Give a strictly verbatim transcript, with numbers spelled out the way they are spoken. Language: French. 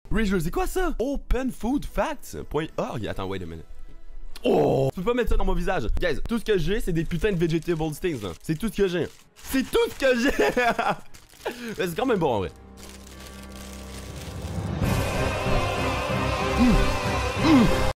Rachel, c'est quoi ça? Open Food Facts.org. Attends, wait a minute. Oh! Tu peux pas mettre ça dans mon visage. Guys, tout ce que j'ai, c'est des putains de vegetable things, là. C'est tout ce que j'ai. C'est tout ce que j'ai! C'est quand même bon, en vrai.